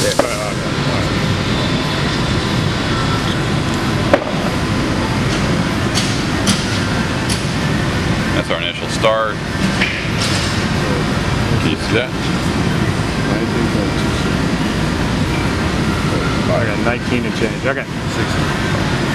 That's our initial start. Can you see that? I got 19 and change. Okay. 60.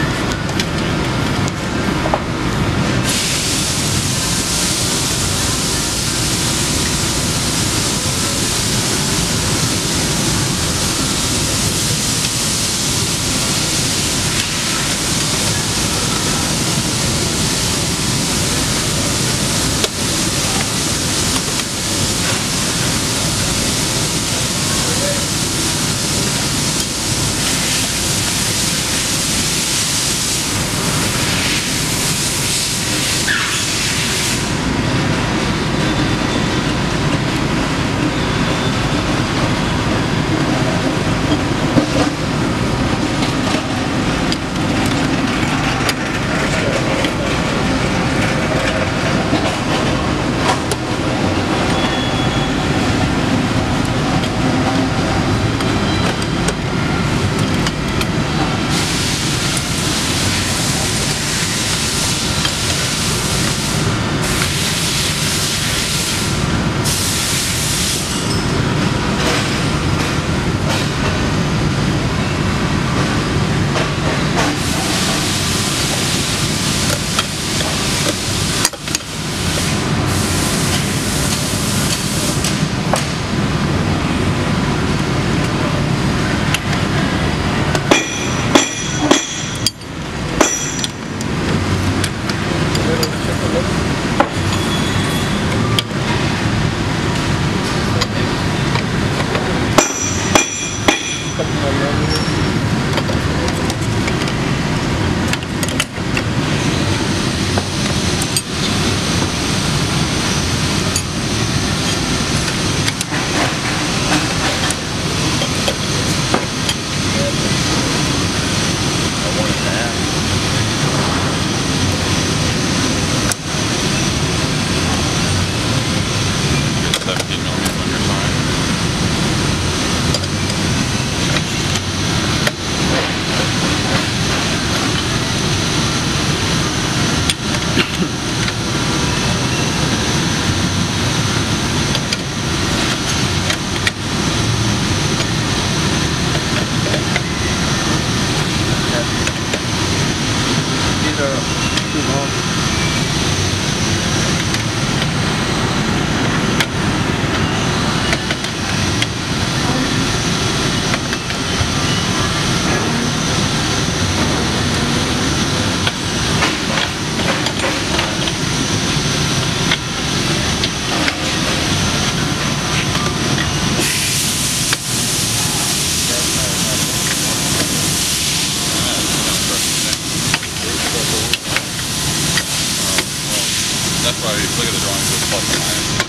That's why you look at the drawings with plus and minus.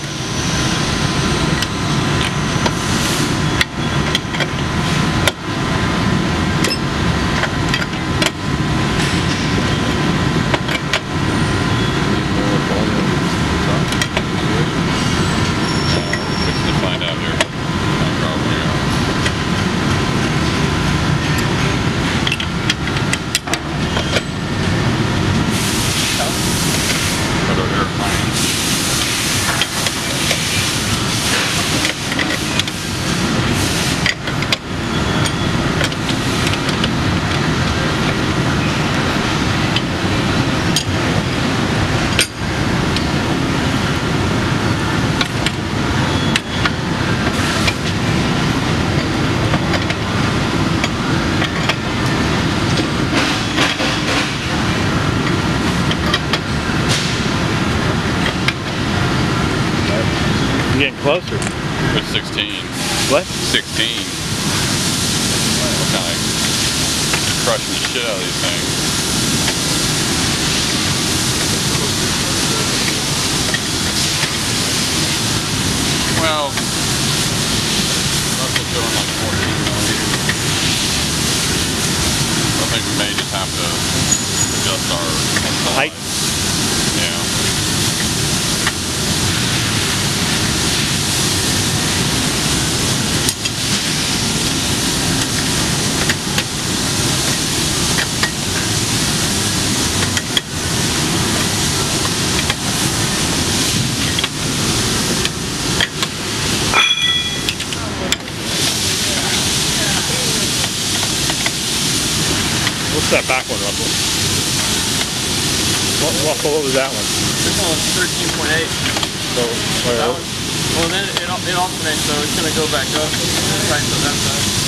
Getting closer. It's 16. What? 16. We're kind of crushing the shit out of these things. Well, Russell's doing like 14 millimeters. I think we may just have to adjust our height. Yeah. What's that back one, Russell? What was that one? This one was 13.8. So, That one, well, then it alternates, so it's going to go back up. Right to that side.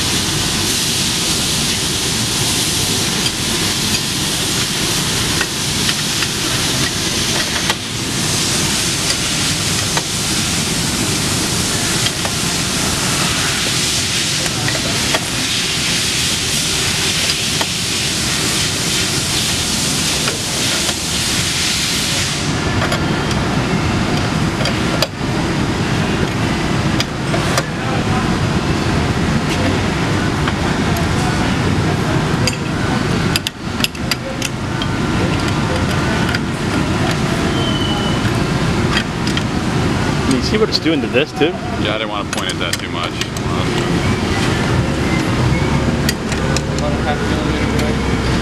See what it's doing to this too? Yeah, I didn't want to point at that too much. About a half millimeter away.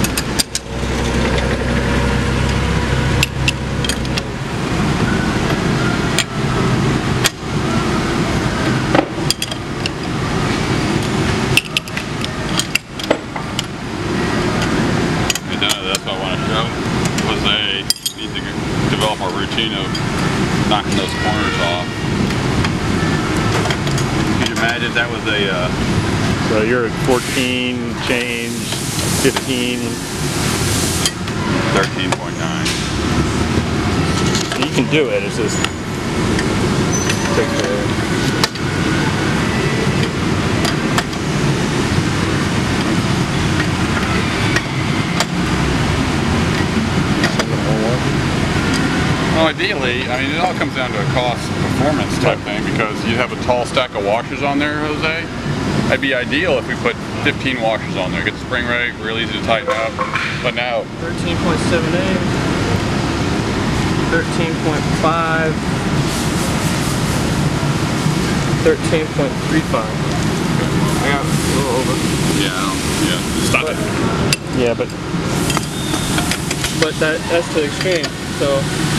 And that's what I want to show. Was they need to develop a routine of knocking those corners off. Could you imagine that was a So you're at 14, change, 15. 13.9. You can do it, it's just takes Well, ideally, I mean, it all comes down to a cost performance type thing because you have a tall stack of washers on there, Jose. It'd be ideal if we put 15 washers on there. Get the spring rate, real easy to tighten up. But now 13.78. 13.5. 13.35. I got a little over. yeah, stop it. Yeah, but But that's to the extreme. So